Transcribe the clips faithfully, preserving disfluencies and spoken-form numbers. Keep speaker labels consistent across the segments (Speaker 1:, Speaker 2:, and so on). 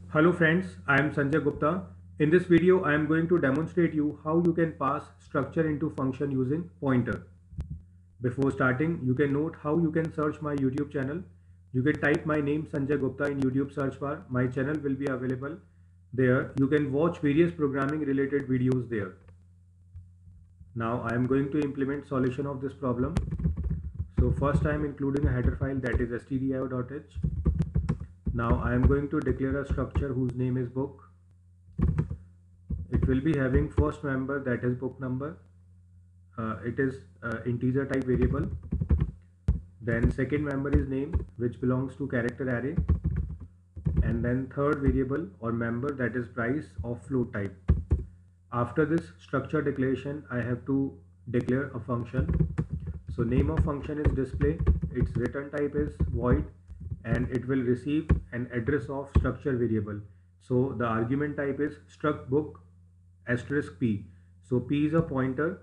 Speaker 1: Hello friends, I am Sanjay Gupta. In this video, I am going to demonstrate you how you can pass structure into function using pointer. Before starting, you can note how you can search my YouTube channel. You can type my name Sanjay Gupta in YouTube search bar. My channel will be available there. You can watch various programming related videos there. Now I am going to implement solution of this problem. So first I am including a header file, that is stdio.h. Now I am going to declare a structure whose name is book. It will be having first member, that is book number. Uh, it is uh, integer type variable. Then second member is name, which belongs to character array. And then third variable or member, that is price, of float type. After this structure declaration, I have to declare a function. So name of function is display, its return type is void, and it will receive an address of structure variable. So the argument type is struct book asterisk p. So p is a pointer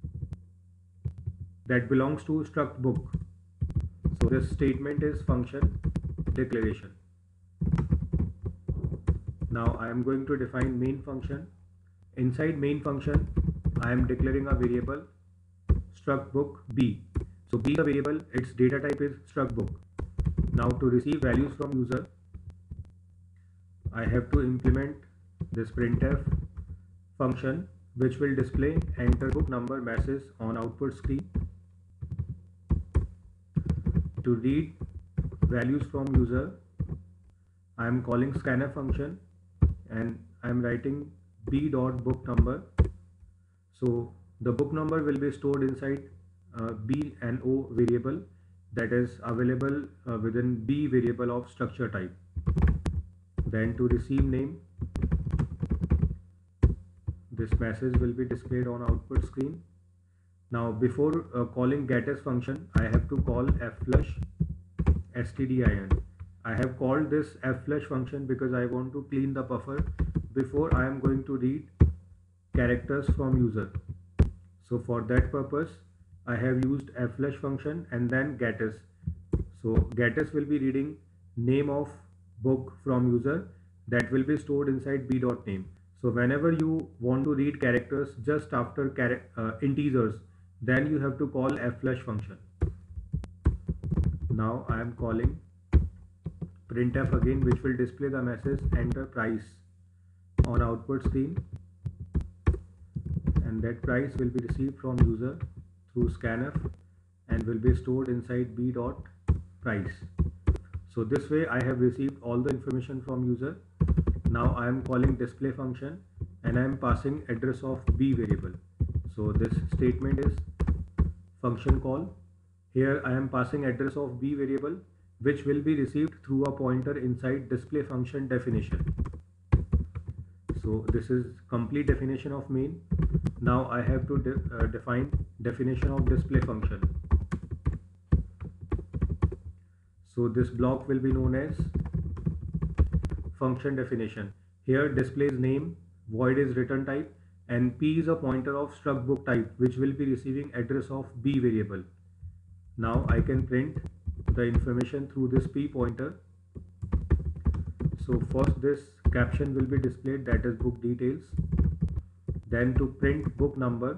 Speaker 1: that belongs to struct book. So this statement is function declaration. Now I am going to define main function. Inside main function, I am declaring a variable struct book b. So b is a variable, its data type is struct book. Now to receive values from user, I have to implement this printf function, which will display enter book number message on output screen. To read values from user, I am calling scanf function and I am writing b dot book number. So the book number will be stored inside uh, b and o variable that is available uh, within b variable of structure type. Then to receive name, this message will be displayed on output screen. Now before uh, calling getAs function, I have to call fflush stdin. I have called this fflush function because I want to clean the buffer before I am going to read characters from user. So for that purpose, I have used fflush function and then getAs. So getAs will be reading name of book from user that will be stored inside b.name. So whenever you want to read characters just after char uh, integers, then you have to call fflush function. Now I am calling printf again, which will display the message enter price on output screen, and that price will be received from user through scanf and will be stored inside b dot price. So this way I have received all the information from user. Now I am calling display function and I am passing address of b variable. So this statement is function call. Here I am passing address of b variable, which will be received through a pointer inside display function definition. So this is complete definition of main. Now I have to de uh, define definition of display function. So this block will be known as function definition. Here display is name, void is return type, and p is a pointer of struct book type, which will be receiving address of b variable. Now I can print the information through this p pointer. So first this caption will be displayed, that is book details. Then to print book number,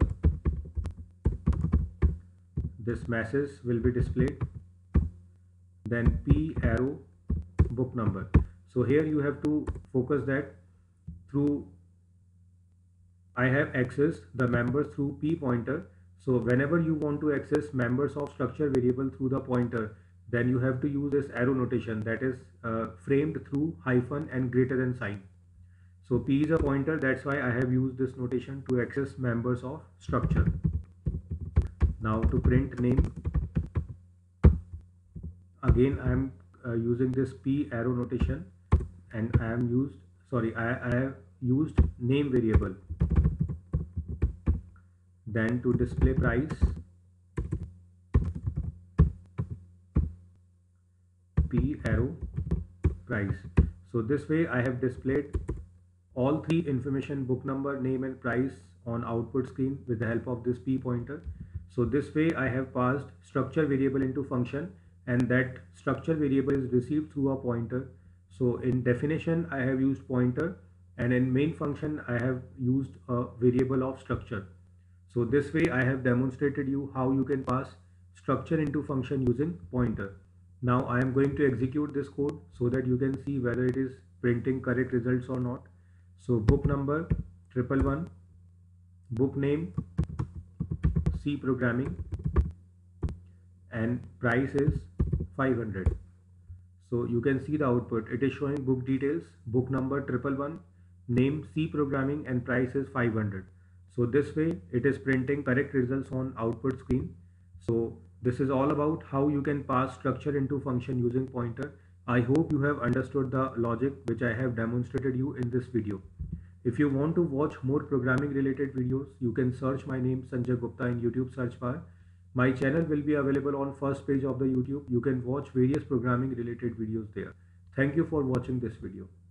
Speaker 1: this message will be displayed. Then p arrow book number. So here you have to focus that through I have accessed the members through p pointer. So whenever you want to access members of structure variable through the pointer, then you have to use this arrow notation, that is uh, framed through hyphen and greater than sign. So p is a pointer, that's why I have used this notation to access members of structure. Now to print name, again I am uh, using this p arrow notation and I am used sorry I, I have used name variable. Then to display price, p arrow price. So this way I have displayed all three information, book number, name and price, on output screen with the help of this p pointer. So this way I have passed structure variable into function, and that structure variable is received through a pointer. So in definition I have used pointer, and in main function I have used a variable of structure. So this way I have demonstrated you how you can pass structure into function using pointer. Now I am going to execute this code so that you can see whether it is printing correct results or not. So book number triple one, book name C programming, and price is five hundred. So you can see the output. It is showing book details, book number triple one, name C programming, and price is five hundred. So this way it is printing correct results on output screen. So this is all about how you can pass structure into function using pointer. I hope you have understood the logic which I have demonstrated you in this video. If you want to watch more programming related videos, you can search my name Sanjay Gupta in YouTube search bar. My channel will be available on first page of the YouTube. You can watch various programming related videos there. Thank you for watching this video.